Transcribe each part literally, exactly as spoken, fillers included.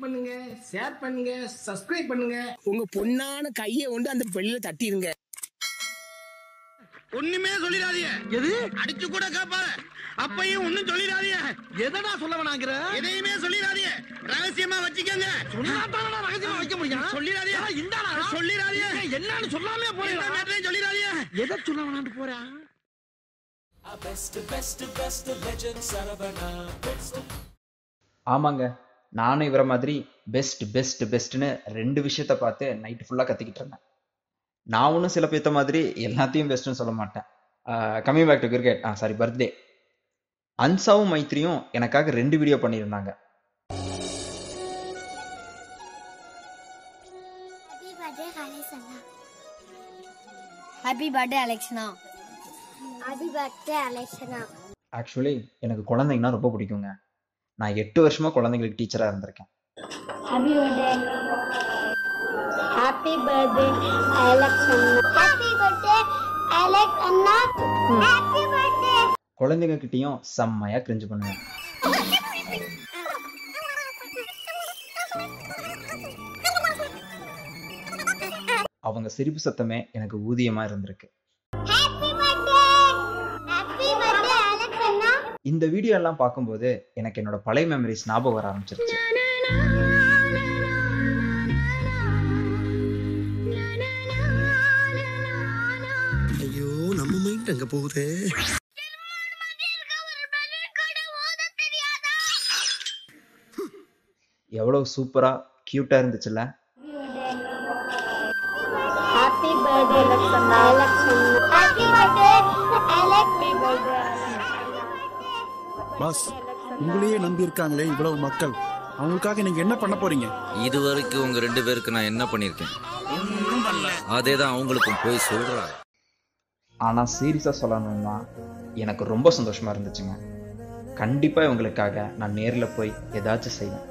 பண்ணுங்க, ஷேர் பண்ணுங்க, சப்ஸ்கிரைப் பண்ணுங்க. உங்க பொண்ணான கையை கொண்டு அந்த பெல்ல தட்டிடுங்க. ஒண்ணுமே சொல்லிடாதீங்க. எது அடிச்சு கூட கேப்பாங்க. அப்பையும் ஒண்ணும் சொல்லிடாதீங்க. எதடா சொல்ல வேணாங்கற? எதையுமே சொல்லிடாதீங்க. ரகசியமா வச்சுக்கங்க. சொன்னாதானடா ரகசியமா வைக்க முடியும். சொல்லிடாதீங்க. இந்தாடா சொல்லிடாதீங்க. என்னன்னு சொல்லாமே போறீங்க. என்ன மேட்டரே சொல்லிடாதீங்க. எதை சொல்ல வேணாம்னு போறா? Best best best legend Saravana best. ஆமாங்க, நானும் இவரை மாதிரி பெஸ்ட் பெஸ்ட் பெஸ்ட்னு ரெண்டு விஷயத்த பார்த்து நைட்டு ஃபுல்லாக கத்திக்கிட்டு இருந்தேன். நான் ஒன்றும் சில பேர்த்த மாதிரி எல்லாத்தையும் பெஸ்ட்னு சொல்ல மாட்டேன். Coming back to cricket, ah sorry birthday. அன்சாவும் மைத்ரியும் எனக்காக ரெண்டு வீடியோ பண்ணியிருந்தாங்க. Happy birthday Alekshana. Happy birthday Alekshana. Actually எனக்கு குழந்தைங்கன்னா ரொம்ப பிடிக்குங்க. நான் எட்டு வருஷமா குழந்தைங்களுக்கு டீச்சரா இருந்திருக்கேன். Happy birthday. Happy birthday Alekshana. Happy birthday Alekshana. Happy birthday. குழந்தைங்க கிட்டயும் செம்மையா கிரிஞ்சு பண்ணுவேன். அவங்க சிரிப்பு சத்தமே எனக்கு ஊதியமா இருந்திருக்கு. இந்த வீடியோ எல்லாம் பார்க்கும்போது எனக்கு என்னோட பழைய மெமரிஸ் ஞாபகம் வர ஆரம்பிச்சிருச்சு. ஐயோ, நம்ம மைண்ட் அங்க போகுது. எவ்வளவு சூப்பரா கியூட்டா இருந்துச்சுல்ல. Happy birthday Alekshana. Happy birthday Alekshana. Boss, உங்களையே நம்பி இருக்காங்களே இவ்வளவு மக்கள், அவங்களுக்காக நீங்க என்ன பண்ண போறீங்க? இது வரைக்கும் உங்க ரெண்டு பேருக்கு நான் என்ன பண்ணிருக்கேன்? அதே தான் அவங்களுக்கும் போய் சொல்றேன். ஆனா சீரியஸா சொல்லணும்னா எனக்கு ரொம்ப சந்தோஷமா இருந்துச்சுங்க. கண்டிப்பா இவங்களுக்காக நான் நேர்ல போய் ஏதாச்சும் செய்வேன்.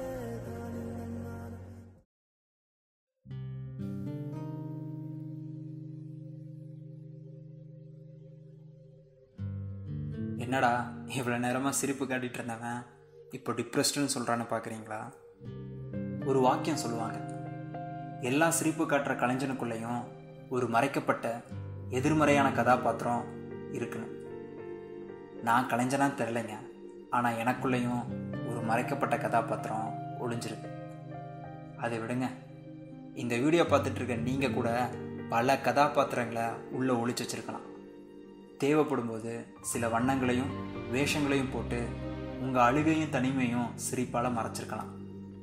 என்னடா இவ்வளோ நேரமாக சிரிப்பு காட்டிகிட்டு இருந்தவன் இப்போ டிப்ரெஸ்டுன்னு சொல்கிறான்னு பார்க்குறீங்களா? ஒரு வாக்கியம் சொல்லுவாங்க, எல்லா சிரிப்பு காட்டுற கலைஞனுக்குள்ளேயும் ஒரு மறைக்கப்பட்ட எதிர்மறையான கதாபாத்திரம் இருக்குன்னு. நான் கலைஞனாக தெரிலைங்க, ஆனால் எனக்குள்ளேயும் ஒரு மறைக்கப்பட்ட கதாபாத்திரம் ஒளிஞ்சிருக்கு. அதை விடுங்க, இந்த வீடியோ பார்த்துட்ருக்க நீங்கள் கூட பல கதாபாத்திரங்களை உள்ளே ஒளிச்சு வச்சுருக்கலாம். தேவைப்படும்போது சில வண்ணங்களையும் வேஷங்களையும் போட்டு உங்கள் அழுகையும் தனிமையும் சிரிப்பால் மறைச்சிருக்கலாம்.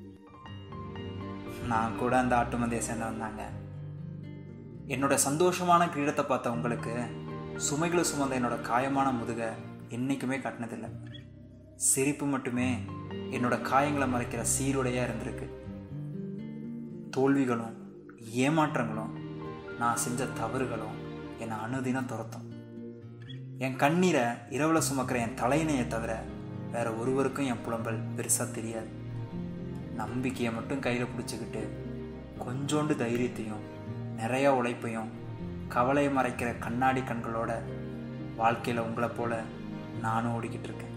நான் கூட அந்த ஆட்டுமந்தையை சேர்ந்து வந்தாங்க. என்னோட சந்தோஷமான கிரீடத்தை பார்த்த உங்களுக்கு சுமைகளை சுமந்த என்னோட காயமான முதுகை என்றைக்குமே கட்டினதில்லை. சிரிப்பு மட்டுமே என்னோட காயங்களை மறைக்கிற சீருடையாக இருந்திருக்கு. தோல்விகளும் ஏமாற்றங்களும் நான் செஞ்ச தவறுகளும் என்னை அனுதினம் துரத்தும். என் கண்ணீரை இரவில் சுமக்கிற என் தலையினையை தவிர வேற ஒருவருக்கும் என் புலம்பல் பெருசாக தெரியாது. நம்பிக்கையை மட்டும் கையில் பிடிச்சிக்கிட்டு கொஞ்சோண்டு தைரியத்தையும் நிறையா உழைப்பையும் கவலையை மறைக்கிற கண்ணாடி கண்களோட வாழ்க்கையில் உங்களை போல நானும் ஓடிக்கிட்டு இருக்கேன்.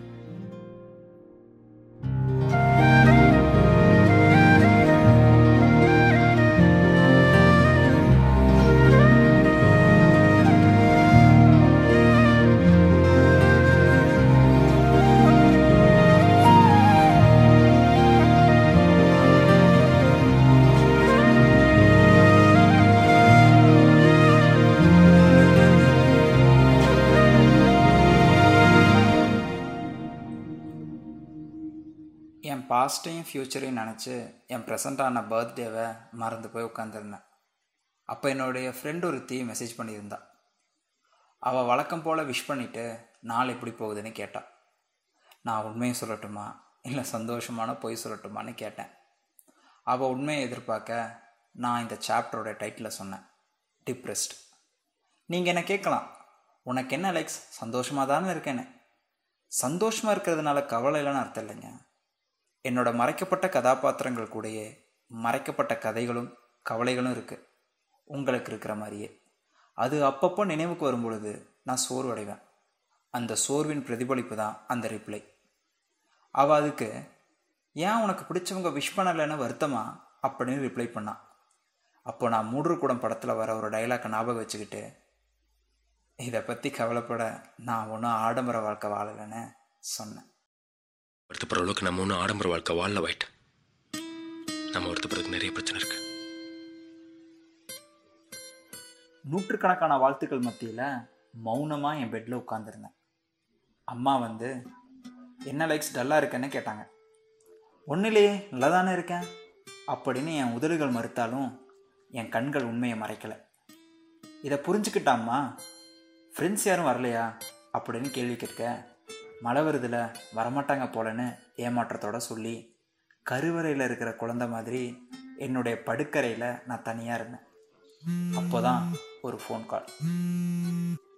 என் பாஸ்ட்டையும் ஃப்யூச்சரையும் நினச்சி என் ப்ரெசண்ட்டான பர்த்டேவை மறந்து போய் உட்காந்துருந்தேன். அப்போ என்னுடைய ஃப்ரெண்டு ஒருத்தி மெசேஜ் பண்ணியிருந்தா. அவள் வழக்கம் போல் விஷ் பண்ணிவிட்டு நாள் எப்படி போகுதுன்னு கேட்டாள். நான் உண்மையை சொல்லட்டுமா இல்லை சந்தோஷமான பொய் சொல்லட்டுமான்னு கேட்டேன். அவள் உண்மையை எதிர்பார்க்க நான் இந்த சாப்டரோட டைட்டிலை சொன்னேன், டிப்ரெஸ்ட். நீங்கள் என்ன கேட்கலாம், உனக்கு என்ன அலெக்ஸ் சந்தோஷமாக தானே இருக்கேன்னு? சந்தோஷமாக இருக்கிறதுனால கவலை இல்லைன்னு அர்த்தம் இல்லைங்க. என்னோட மறைக்கப்பட்ட கதாபாத்திரங்கள் கூடயே மறைக்கப்பட்ட கதைகளும் கவலைகளும் இருக்குது, உங்களுக்கு இருக்கிற மாதிரியே. அது அப்பப்போ நினைவுக்கு வரும் பொழுது நான் சோர்வடைவேன். அந்த சோர்வின் பிரதிபலிப்பு தான் அந்த ரிப்ளை. அவள் அதுக்கு, ஏன் உனக்கு பிடிச்சவங்க விஷ் பண்ணலைன்னு வருத்தமா அப்படின்னு ரிப்ளை பண்ணான். அப்போ நான் மூடுக்கூடம் படத்தில் வர ஒரு டைலாக்கை ஞாபகம் வச்சுக்கிட்டு, இதை பற்றி கவலைப்பட நான் ஒன்றும் ஆடம்பர வாழ்க்கை வாழலைன்னு சொன்னேன். வருத்தப்படுற அளவுக்கு நம்ம ஒன்றும் ஆடம்பர வாழ்க்கை வாழல வாயிட்டு. நம்ம வருத்தப்படுறதுக்கு நிறைய பிரச்சனை இருக்கு. நூற்றுக்கணக்கான வாழ்த்துக்கள் மத்தியில் மௌனமாக என் பெட்டில் உட்காந்துருந்தேன். அம்மா வந்து என்ன லைக்ஸ் டல்லாக இருக்கேன்னு கேட்டாங்க. ஒன்றுலையே நல்லா தானே இருக்கேன் அப்படின்னு என் உதடுகள் மறுத்தாலும் என் கண்கள் உண்மையை மறைக்கலை. இதை புரிஞ்சுக்கிட்டாம்மா ஃப்ரெண்ட்ஸ் யாரும் வரலையா அப்படின்னு கேள்வி கேட்க, மழை வருதுல வரமாட்டாங்க போலன்னு ஏமாற்றத்தோடு சொல்லி கருவறையில் இருக்கிற குழந்தை மாதிரி என்னுடைய படுக்கறையில் நான் தனியாக இருந்தேன். அப்போ தான் ஒரு ஃபோன் கால்.